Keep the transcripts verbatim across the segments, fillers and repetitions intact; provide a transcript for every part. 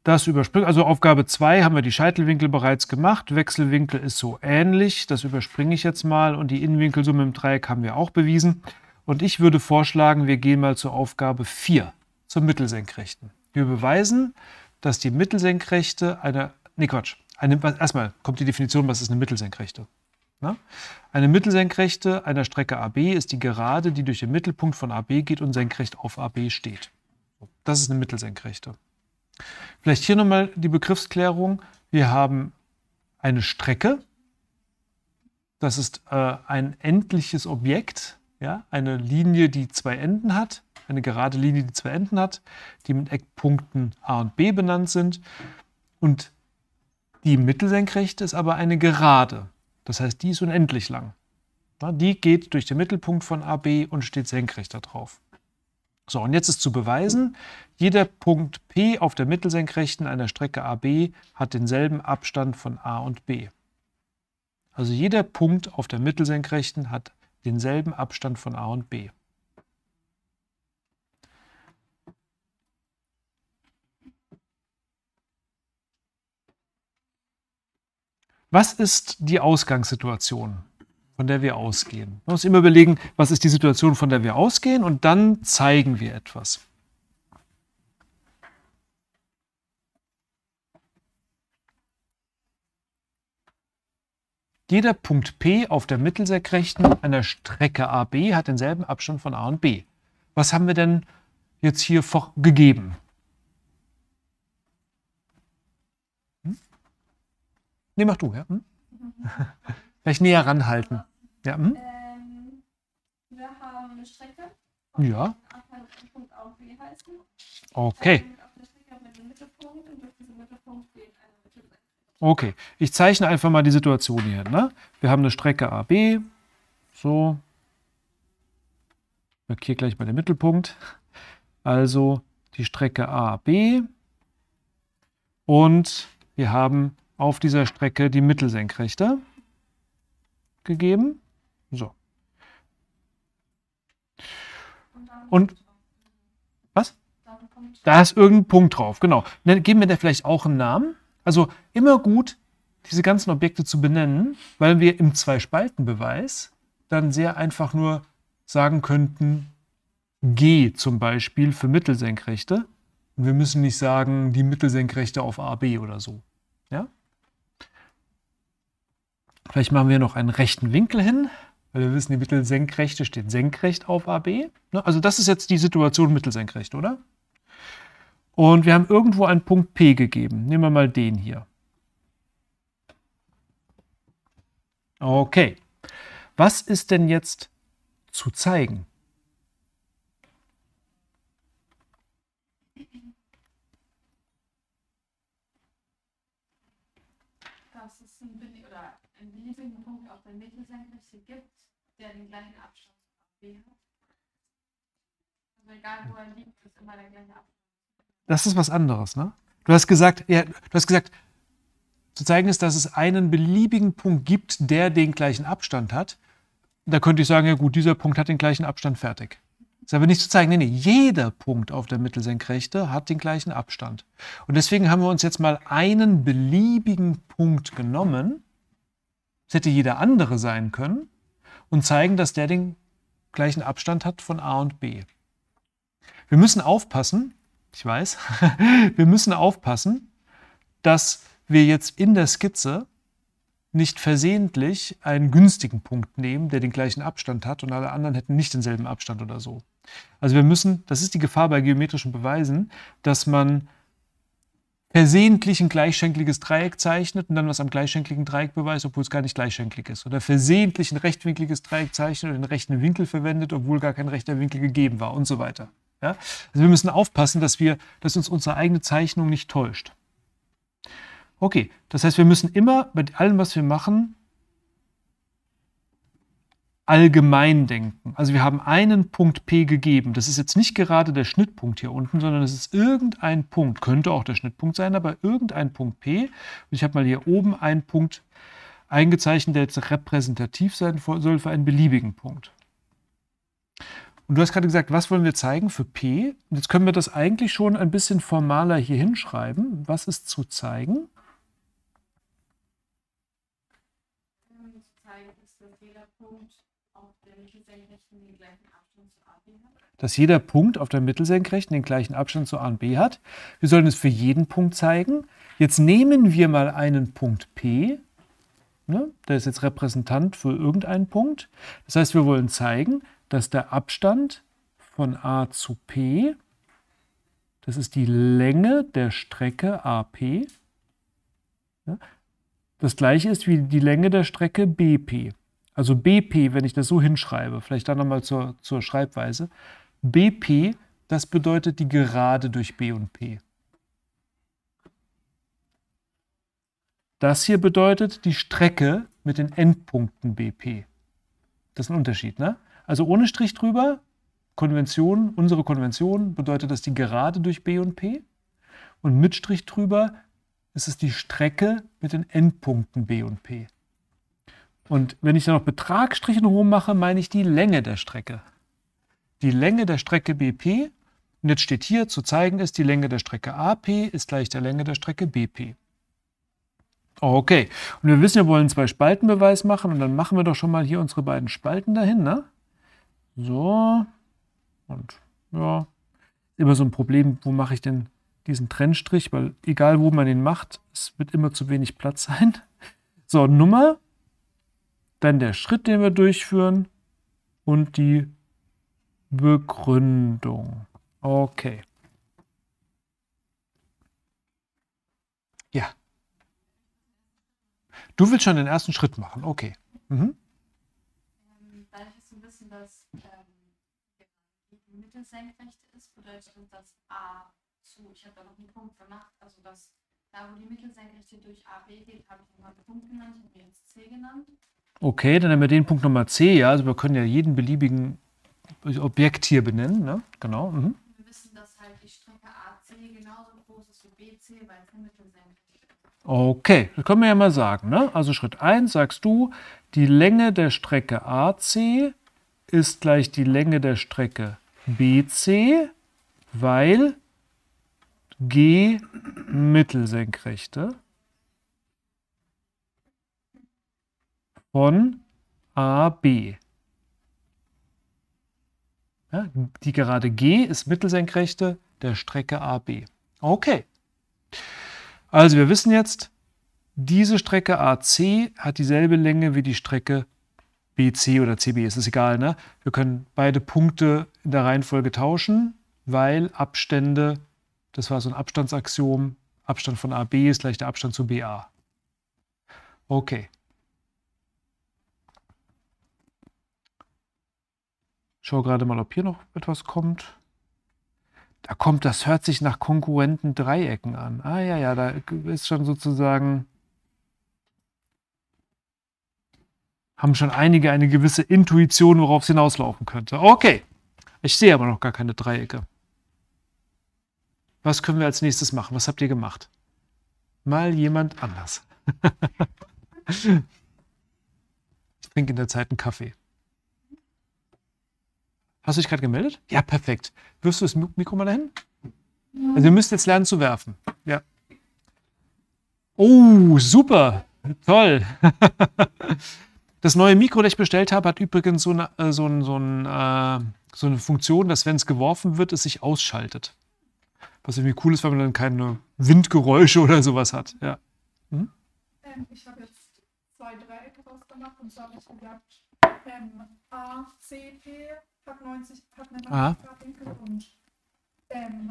Das überspringt, also Aufgabe zwei haben wir die Scheitelwinkel bereits gemacht. Wechselwinkel ist so ähnlich, das überspringe ich jetzt mal. Und die Innenwinkelsumme im Dreieck haben wir auch bewiesen. Und ich würde vorschlagen, wir gehen mal zur Aufgabe vier, zur Mittelsenkrechten. Wir beweisen, dass die Mittelsenkrechte einer, nee Quatsch, eine, erstmal kommt die Definition, was ist eine Mittelsenkrechte? Na? Eine Mittelsenkrechte einer Strecke A B ist die Gerade, die durch den Mittelpunkt von A B geht und senkrecht auf A B steht. Das ist eine Mittelsenkrechte. Vielleicht hier nochmal die Begriffsklärung. Wir haben eine Strecke, das ist äh, ein endliches Objekt, ja? Eine Linie, die zwei Enden hat, eine gerade Linie, die zwei Enden hat, die mit Eckpunkten A und B benannt sind. Und die Mittelsenkrechte ist aber eine Gerade, das heißt, die ist unendlich lang. Ja? Die geht durch den Mittelpunkt von A B und steht senkrecht da drauf. So, und jetzt ist zu beweisen, jeder Punkt P auf der Mittelsenkrechten einer Strecke A B hat denselben Abstand von A und B. Also jeder Punkt auf der Mittelsenkrechten hat denselben Abstand von A und B. Was ist die Ausgangssituation, von der wir ausgehen? Man muss immer überlegen, was ist die Situation, von der wir ausgehen, und dann zeigen wir etwas. Jeder Punkt P auf der Mittelsenkrechten einer Strecke A B hat denselben Abstand von A und B. Was haben wir denn jetzt hier gegeben? Hm? Nee, mach du, ja? Hm? Vielleicht näher ranhalten. Ja, hm? ähm, wir haben eine Strecke. Ja. Die Punkt A und B heißen. Okay. Ähm, auf der Strecke haben wir den Mittelpunkt und durch diesen Mittelpunkt geht eine Mittelsenkrechte. Okay, ich zeichne einfach mal die Situation hier. Ne? Wir haben eine Strecke A B. So. Ich markiere gleich mal den Mittelpunkt. Also die Strecke A B. Und wir haben auf dieser Strecke die Mittelsenkrechte gegeben. So. Und was? Da ist irgendein Punkt drauf, genau. Dann geben wir da vielleicht auch einen Namen. Also immer gut, diese ganzen Objekte zu benennen, weil wir im Zwei-Spalten-Beweis dann sehr einfach nur sagen könnten, G zum Beispiel für Mittelsenkrechte. Und wir müssen nicht sagen, die Mittelsenkrechte auf A B oder so. Ja? Vielleicht machen wir noch einen rechten Winkel hin, weil wir wissen, die Mittelsenkrechte steht senkrecht auf A B. Also das ist jetzt die Situation Mittelsenkrecht, oder? Und wir haben irgendwo einen Punkt P gegeben. Nehmen wir mal den hier. Okay. Was ist denn jetzt zu zeigen? Dass es einen, oder einen beliebigen Punkt auf der Mittelsenkrechte gibt, der den gleichen Abstand zu A B hat. Also egal wo er liegt, ist immer der gleiche Abstand. Das ist was anderes, ne? Du hast gesagt, ja, du hast gesagt, zu zeigen ist, dass es einen beliebigen Punkt gibt, der den gleichen Abstand hat. Da könnte ich sagen, ja gut, dieser Punkt hat den gleichen Abstand, fertig. Das ist aber nicht zu zeigen, nee, nee, jeder Punkt auf der Mittelsenkrechte hat den gleichen Abstand. Und deswegen haben wir uns jetzt mal einen beliebigen Punkt genommen, es hätte jeder andere sein können, und zeigen, dass der den gleichen Abstand hat von A und B. Wir müssen aufpassen, ich weiß, wir müssen aufpassen, dass wir jetzt in der Skizze nicht versehentlich einen günstigen Punkt nehmen, der den gleichen Abstand hat und alle anderen hätten nicht denselben Abstand oder so. Also wir müssen, das ist die Gefahr bei geometrischen Beweisen, dass man versehentlich ein gleichschenkliges Dreieck zeichnet und dann was am gleichschenkligen Dreieck beweist, obwohl es gar nicht gleichschenklig ist. Oder versehentlich ein rechtwinkliges Dreieck zeichnet und den rechten Winkel verwendet, obwohl gar kein rechter Winkel gegeben war und so weiter. Ja? Also wir müssen aufpassen, dass, wir, dass uns unsere eigene Zeichnung nicht täuscht. Okay, das heißt, wir müssen immer bei allem, was wir machen, allgemein denken. Also wir haben einen Punkt P gegeben. Das ist jetzt nicht gerade der Schnittpunkt hier unten, sondern es ist irgendein Punkt. Könnte auch der Schnittpunkt sein, aber irgendein Punkt P. Und ich habe mal hier oben einen Punkt eingezeichnet, der jetzt repräsentativ sein soll für einen beliebigen Punkt. Und du hast gerade gesagt, was wollen wir zeigen für P? Und jetzt können wir das eigentlich schon ein bisschen formaler hier hinschreiben. Was ist zu zeigen? Ähm, zu zeigen ist, dass jeder Punkt auf der Mittelsenkrechten den gleichen Abstand zu A B hat. Dass jeder Punkt auf der Mittelsenkrechten den gleichen Abstand zu A und B hat. Wir sollen es für jeden Punkt zeigen. Jetzt nehmen wir mal einen Punkt P. Ne? Der ist jetzt Repräsentant für irgendeinen Punkt. Das heißt, wir wollen zeigen, dass der Abstand von A zu P, das ist die Länge der Strecke A P, ja, das gleiche ist wie die Länge der Strecke B P. Also B P, wenn ich das so hinschreibe, vielleicht dann nochmal zur, zur Schreibweise, B P, das bedeutet die Gerade durch B und P. Das hier bedeutet die Strecke mit den Endpunkten B P. Das ist ein Unterschied, ne? Also ohne Strich drüber, Konvention, unsere Konvention bedeutet das die Gerade durch B und P. Und mit Strich drüber ist es die Strecke mit den Endpunkten B und P. Und wenn ich dann noch Betragsstriche rum mache, meine ich die Länge der Strecke. Die Länge der Strecke B P, und jetzt steht hier, zu zeigen ist, die Länge der Strecke A P ist gleich der Länge der Strecke B P. Okay, und wir wissen, wir wollen zwei Spaltenbeweis machen und dann machen wir doch schon mal hier unsere beiden Spalten dahin, ne? So, und ja, immer so ein Problem, wo mache ich denn diesen Trennstrich, weil egal wo man den macht, es wird immer zu wenig Platz sein. So, Nummer, dann der Schritt, den wir durchführen und die Begründung. Okay. Ja. Du willst schon den ersten Schritt machen, okay. Mhm. Ähm, dadurch, dass wir wissen, dass ähm, die Mittelsenkrechte ist, bedeutet das, dass A zu, ich habe da noch einen Punkt gemacht, also dass da, wo die Mittelsenkrechte durch A B geht, habe ich nochmal einen Punkt genannt, ich habe jetzt C genannt. Okay, dann haben wir den Punkt Nummer C, ja, also wir können ja jeden beliebigen Objekt hier benennen, ne? Genau. Mhm. Wir wissen, dass halt die Strecke A C genauso groß ist wie B C, weil es eine Mittelsenkrechte ist. Okay, das können wir ja mal sagen, ne? Also Schritt eins sagst du, die Länge der Strecke A C ist gleich die Länge der Strecke B C, weil G Mittelsenkrechte von A B. Ja, die Gerade G ist Mittelsenkrechte der Strecke A B. Okay. Also wir wissen jetzt, diese Strecke A C hat dieselbe Länge wie die Strecke B C oder C B. Es ist egal, ne? Wir können beide Punkte in der Reihenfolge tauschen, weil Abstände, das war so ein Abstandsaxiom, Abstand von A B ist gleich der Abstand zu B A. Okay. Ich schaue gerade mal, ob hier noch etwas kommt. Da kommt, das hört sich nach konkurrenten Dreiecken an. Ah ja, ja, da ist schon sozusagen, haben schon einige eine gewisse Intuition, worauf es hinauslaufen könnte. Okay, ich sehe aber noch gar keine Dreiecke. Was können wir als nächstes machen? Was habt ihr gemacht? Mal jemand anders. Ich trinke in der Zeit einen Kaffee. Hast du dich gerade gemeldet? Ja, perfekt. Wirfst du das Mikro mal dahin? Also ihr müsst jetzt lernen zu werfen. Ja. Oh, super. Toll. Das neue Mikro, das ich bestellt habe, hat übrigens so eine, so ein, so ein, äh, so eine Funktion, dass wenn es geworfen wird, es sich ausschaltet. Was irgendwie cool ist, weil man dann keine Windgeräusche oder sowas hat. Ja. Hm? Ähm, ich habe jetzt zwei Dreiecke rausgemacht und zwar habe ich gesagt, ähm, A C P hat neunzig, hat einen neunzig Grad Winkel und ähm,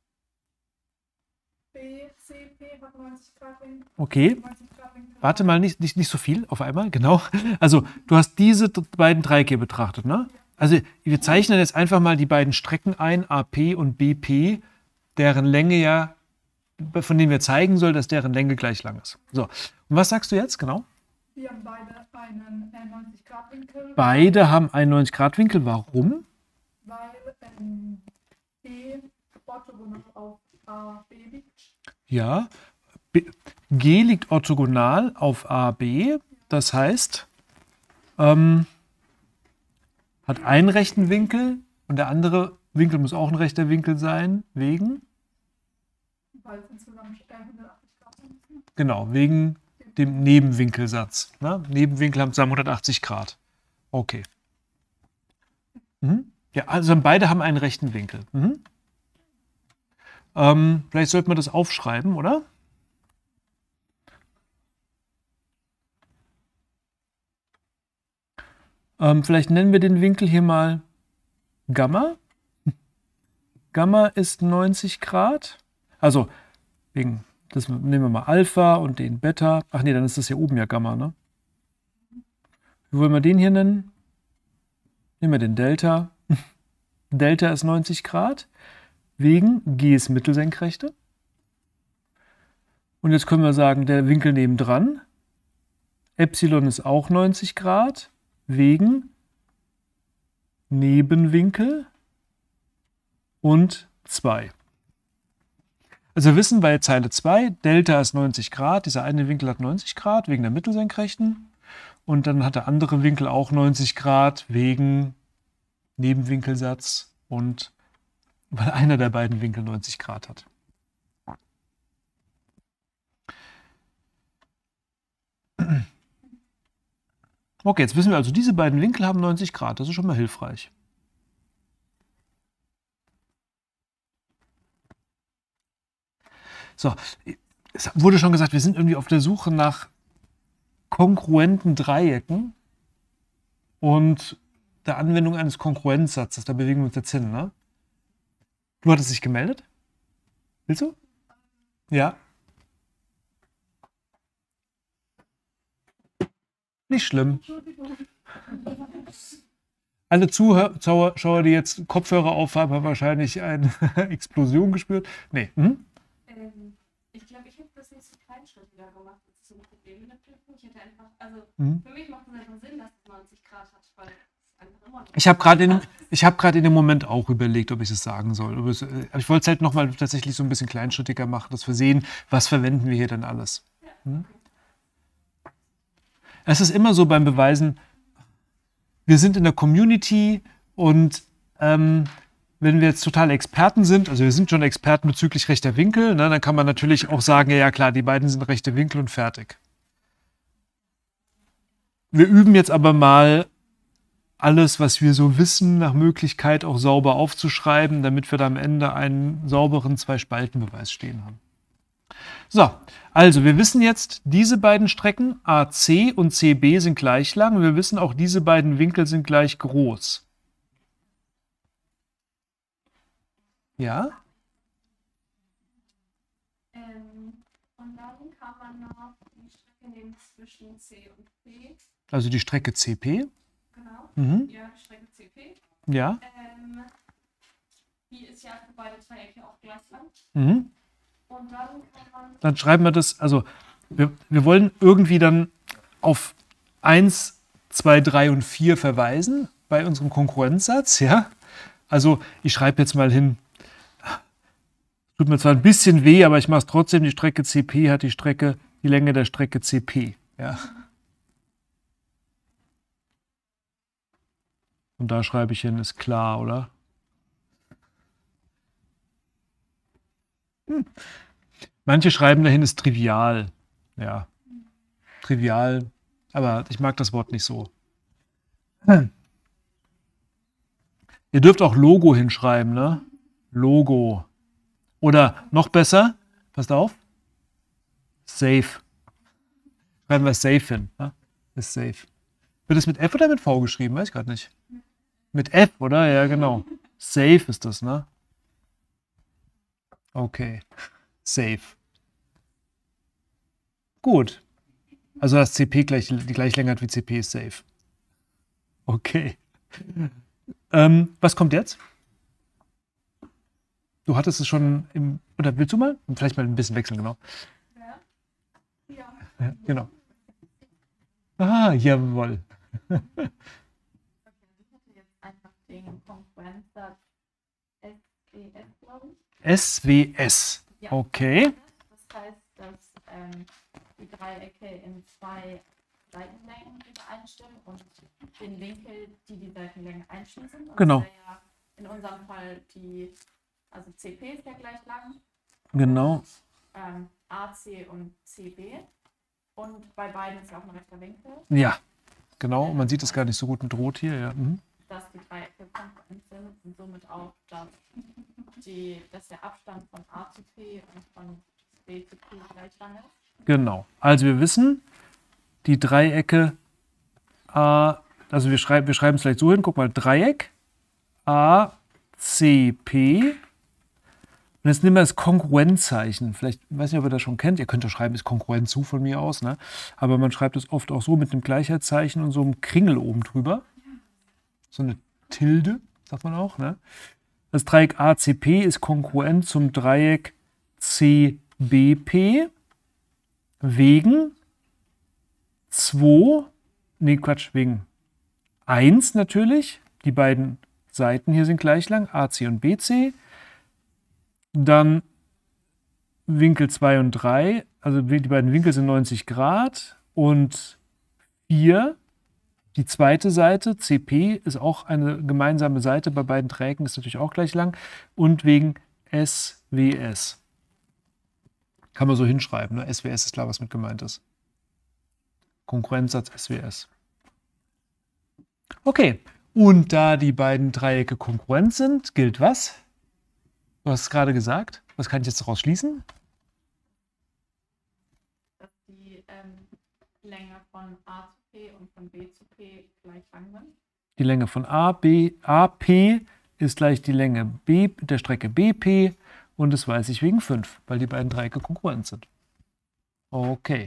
B C P hat neunzig Grad Winkel. Okay. neunzig Grad Winkel. Warte mal, nicht, nicht, nicht so viel auf einmal, genau. Also du hast diese beiden Dreiecke betrachtet, ne? Also wir zeichnen jetzt einfach mal die beiden Strecken ein, A P und B P, deren Länge ja, von denen wir zeigen sollen, dass deren Länge gleich lang ist. So, und was sagst du jetzt genau? Die haben beide einen äh, neunzig Grad Winkel. Beide haben einen neunzig Grad Winkel. Warum? Weil ähm, B orthogonal auf A B liegt. Ja, B, G liegt orthogonal auf A B. Das heißt, ähm, hat einen rechten Winkel Und der andere Winkel muss auch ein rechter Winkel sein, wegen? Weil es insgesamt äh, hundertachtzig Grad sind. Genau, wegen dem Nebenwinkelsatz. Ne? Nebenwinkel haben zusammen hundertachtzig Grad. Okay. Mhm. Ja, also beide haben einen rechten Winkel. Mhm. Ähm, vielleicht sollte man das aufschreiben, oder? Ähm, vielleicht nennen wir den Winkel hier mal Gamma. Gamma ist neunzig Grad. Also, wegen, das nehmen wir mal Alpha und den Beta. Ach nee, dann ist das hier oben ja Gamma, ne? Wie wollen wir den hier nennen? Nehmen wir den Delta. Delta ist neunzig Grad. Wegen G ist Mittelsenkrechte. Und jetzt können wir sagen, der Winkel nebendran. Epsilon ist auch neunzig Grad. Wegen Nebenwinkel und zwei. Also wir wissen bei Zeile zwei, Delta ist neunzig Grad, dieser eine Winkel hat neunzig Grad wegen der Mittelsenkrechten und dann hat der andere Winkel auch neunzig Grad wegen Nebenwinkelsatz und weil einer der beiden Winkel neunzig Grad hat. Okay, jetzt wissen wir also, diese beiden Winkel haben neunzig Grad, das ist schon mal hilfreich. So, es wurde schon gesagt, wir sind irgendwie auf der Suche nach kongruenten Dreiecken und der Anwendung eines Kongruenzsatzes. Da bewegen wir uns jetzt hin, ne? Du hattest dich gemeldet? Willst du? Ja. Nicht schlimm. Alle Zuschauer, die jetzt Kopfhörer aufhaben, haben wahrscheinlich eine Explosion gespürt. Nee. Mhm. Ähm, ich glaube, ich habe das nicht so kleinschrittiger gemacht. Das ist so ein Problem mit der Prüfung. Ich hätte einfach, also Mhm. für mich macht es einfach Sinn, dass es neunzig Grad hat, weil es einfach immer noch. Ich habe gerade in, ich hab grad in dem Moment auch überlegt, ob ich es sagen soll. Aber es, äh, ich wollte es halt nochmal tatsächlich so ein bisschen kleinschrittiger machen, dass wir sehen, was verwenden wir hier denn alles. Mhm. Es ist immer so beim Beweisen, wir sind in der Community und ähm, wenn wir jetzt total Experten sind, also wir sind schon Experten bezüglich rechter Winkel, ne, dann kann man natürlich auch sagen, ja, ja klar, die beiden sind rechte Winkel und fertig. Wir üben jetzt aber mal alles, was wir so wissen, nach Möglichkeit auch sauber aufzuschreiben, damit wir da am Ende einen sauberen Zwei-Spalten-Beweis stehen haben. So, also wir wissen jetzt, diese beiden Strecken A C und C B sind gleich lang. Wir wissen auch, diese beiden Winkel sind gleich groß. Ja? Ähm, und dann kann man noch die Strecke nehmen zwischen C und P. Also die Strecke C P. Genau. Mhm. Ja, die Strecke C P. Ja. Ähm, die ist ja für beide Dreiecke auch gleich lang. Mhm. Und dann kann man. Dann schreiben wir das, also wir, wir wollen irgendwie dann auf eins, zwei, drei und vier verweisen bei unserem Konkurrenzsatz, ja. Also ich schreibe jetzt mal hin, tut mir zwar ein bisschen weh, aber ich mache es trotzdem, die Strecke C P hat die Strecke, die Länge der Strecke C P, ja. Und da schreibe ich hin, ist klar, oder? Hm. Manche schreiben dahin, ist trivial. Ja, trivial. Aber ich mag das Wort nicht so. Hm. Ihr dürft auch Logo hinschreiben, ne? Logo. Oder noch besser, passt auf, safe. Schreiben wir safe hin. Ne? Ist safe. Wird es mit F oder mit V geschrieben? Weiß ich gerade nicht. Mit F, oder? Ja, genau. Safe ist das, ne? Okay. Safe. Gut. Also das C P gleich, die gleiche Länge hat wie C P ist safe. Okay. Ähm, was kommt jetzt? Du hattest es schon im. Oder willst du mal? Vielleicht mal ein bisschen wechseln, genau. Ja. Ja. Ja, genau. Ah, jawohl. Okay, ich hätte jetzt einfach den Konkurrenzsatz S W S, glaube ich. S W S. Ja. Okay. Das heißt, dass ähm, die Dreiecke in zwei Seitenlängen übereinstimmen und den Winkel, die die Seitenlänge einschließen. Und Genau. das wäre ja in unserem Fall die, also C P ist ja gleich lang. Genau. Und, ähm, A C und C B. Und bei beiden ist ja auch ein rechter Winkel. Ja, genau. Man sieht es gar nicht so gut mit Rot hier. Ja. Mhm. Dass die Dreiecke konkurrent sind und somit auch, dass, die, dass der Abstand von A zu P und von B zu P gleich lang ist. Genau. Also wir wissen, die Dreiecke A, also wir schreiben wir schreiben es vielleicht so hin, guck mal, Dreieck A C P. Und jetzt nehmen wir das Kongruenzzeichen. Vielleicht, ich weiß nicht, ob ihr das schon kennt. Ihr könnt ja schreiben, ist kongruent zu von mir aus. Ne? Aber man schreibt es oft auch so mit einem Gleichheitszeichen und so einem Kringel oben drüber. So eine Tilde, sagt man auch. Ne? Das Dreieck A C P ist kongruent zum Dreieck C B P wegen zwei, nee Quatsch, wegen eins natürlich. Die beiden Seiten hier sind gleich lang, A C und B C. Dann Winkel zwei und drei, also die beiden Winkel sind neunzig Grad und vier, die zweite Seite, C P, ist auch eine gemeinsame Seite bei beiden Dreiecken, ist natürlich auch gleich lang und wegen S W S. Kann man so hinschreiben, ne? S W S ist klar, was mit gemeint ist. Konkurrenzsatz S W S. Okay, und da die beiden Dreiecke konkurrent sind, gilt was? Du hast es gerade gesagt. Was kann ich jetzt daraus schließen? Dass die ähm, Länge von A zu P und von B zu P gleich lang sind. Die Länge von A, B, A P ist gleich die Länge B, der Strecke B P und das weiß ich wegen fünf, weil die beiden Dreiecke konkurrent sind. Okay.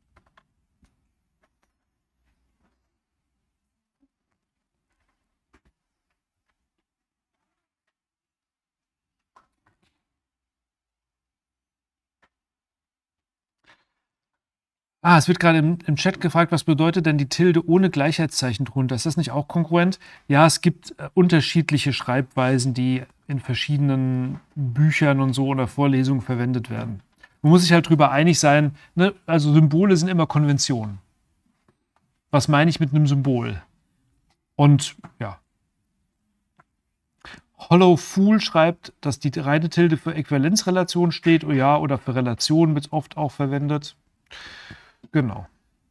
Ah, es wird gerade im, im Chat gefragt, was bedeutet denn die Tilde ohne Gleichheitszeichen drunter? Ist das nicht auch kongruent? Ja, es gibt äh, unterschiedliche Schreibweisen, die in verschiedenen Büchern und so oder Vorlesungen verwendet werden. Man muss sich halt drüber einig sein, ne? Also Symbole sind immer Konventionen. Was meine ich mit einem Symbol? Und ja. Hollow Fool schreibt, dass die reine Tilde für Äquivalenzrelation steht, oh ja, oder für Relation wird es oft auch verwendet. Genau.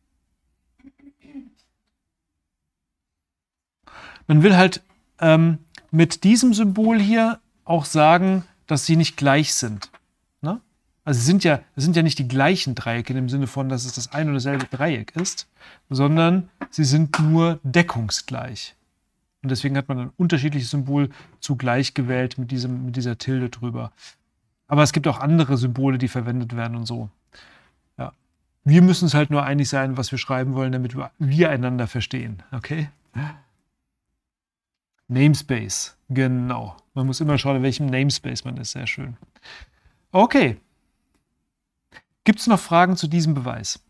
Man will halt ähm, mit diesem Symbol hier auch sagen, dass sie nicht gleich sind. Ne? Also sie sind ja, es sind ja nicht die gleichen Dreiecke im Sinne von, dass es das ein und dasselbe Dreieck ist, sondern sie sind nur deckungsgleich. Und deswegen hat man ein unterschiedliches Symbol zugleich gewählt mit, diesem, mit dieser Tilde drüber. Aber es gibt auch andere Symbole, die verwendet werden und so. Ja. Wir müssen es halt nur einig sein, was wir schreiben wollen, damit wir einander verstehen. Okay? Namespace. Genau. Man muss immer schauen, in welchem Namespace man ist. Sehr schön. Okay. Gibt es noch Fragen zu diesem Beweis?